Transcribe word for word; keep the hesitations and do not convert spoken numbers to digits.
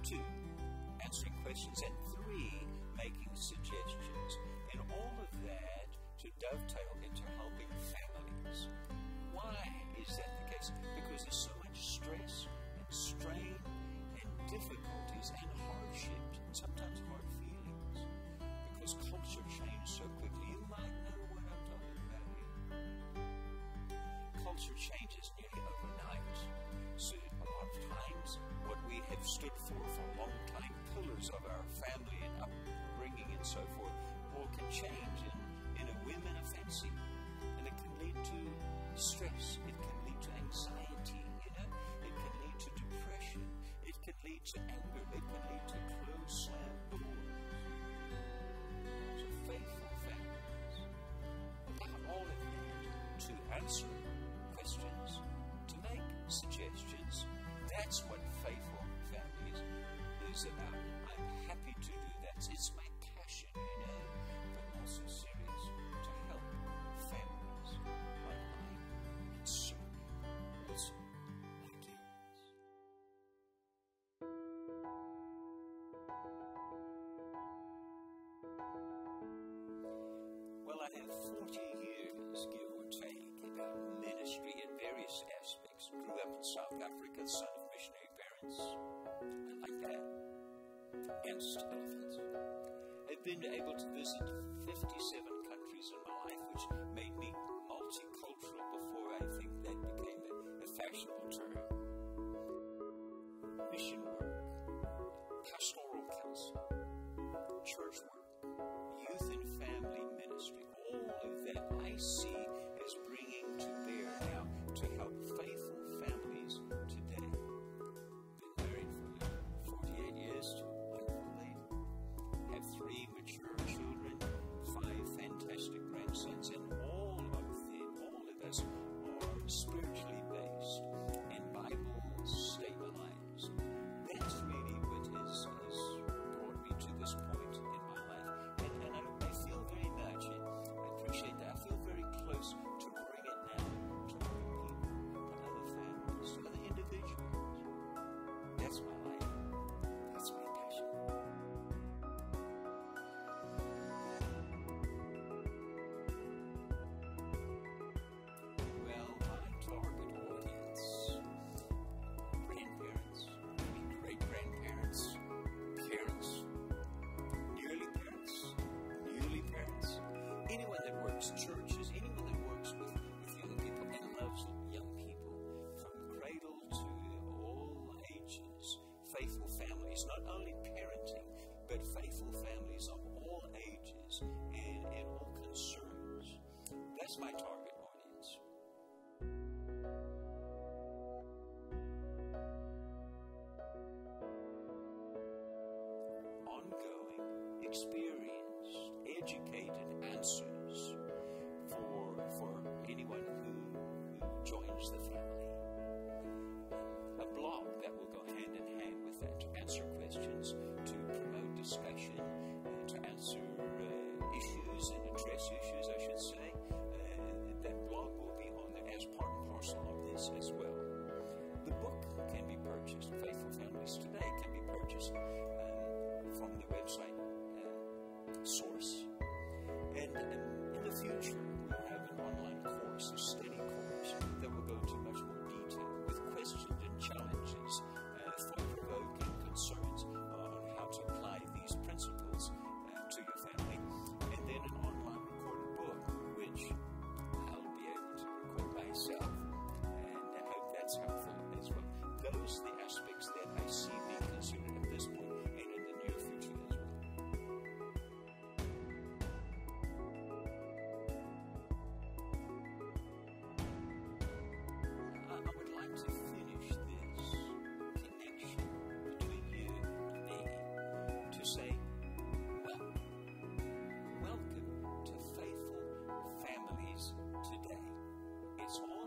Two, answering questions. And three, making suggestions. And all of that to dovetail into helping families. Why is that the case? Because there's so much stress and strain and difficulties and hardships and sometimes hard feelings. Because culture changes so quickly. You might know what I'm talking about here. Culture changes nearly overnight. So a lot of times what we have stood for for a long time, pillars of our family and upbringing and so forth, all can change in, in a whim and a fancy. And it can lead to stress. It can lead to anxiety, you know. It can lead to depression. It can lead to anger. It can lead to closed slam doors. So faithful families, about all of that, to answer questions, to make suggestions. That's what faithful families is about. I'm happy to do that. It's my passion, you know, but also serious to help families online and certainly also like yours. Well, I have forty years, give or take, about ministry in various aspects. Grew up in South Africa, son of missionary parents. I like that. And elephants. I've been able to visit fifty-seven countries in my life, which made me multicultural before I think that became a, a fashionable term. Mission work, pastoral counsel, church work, youth and family ministry, all of that I see as bringing to bear now to help faithful families today. Been married for forty-eight years to a wonderful lady. Have three mature children, five fantastic grandsons, and all of them, all of us are spiritually based and Bible stabilized. That's really what has, has brought me to this point in my life. And, and I, I feel very much, and I appreciate that, I feel very close to bring it now to other people, to other families, to other individuals. That's my life. That's my passion. Well, my target audience, grandparents, great-grandparents, parents, nearly parents, newly parents, anyone that works churches, anyone that works with, with young people and loves young people from cradle to all ages. Faithful families, not only parenting, but faithful families of all ages and, and all concerns. That's my target audience. Ongoing, experienced, educated answers for, for anyone who, who joins the family. A blog that will go hand in hand with that to answer questions, to promote discussion, uh, to answer uh, issues and address issues, I should say. Uh, that blog will be on there as part and parcel of this as well. The book can be purchased. Faithful Families Today can be purchased um, from the website uh, source. And um, in the future, we'll have an online course, a study course, that will go into much more detail with questions and challenges, uh, thought-provoking concerns on how to apply these principles uh, to your family. And then an online recorded book, which I'll be able to record myself. And I hope that's helpful as well. Those are the aspects that I see being considered at this point and in the near future as well. I, I would like to finish this connection between you and me to say, well, welcome to Faithful Families Today. It's all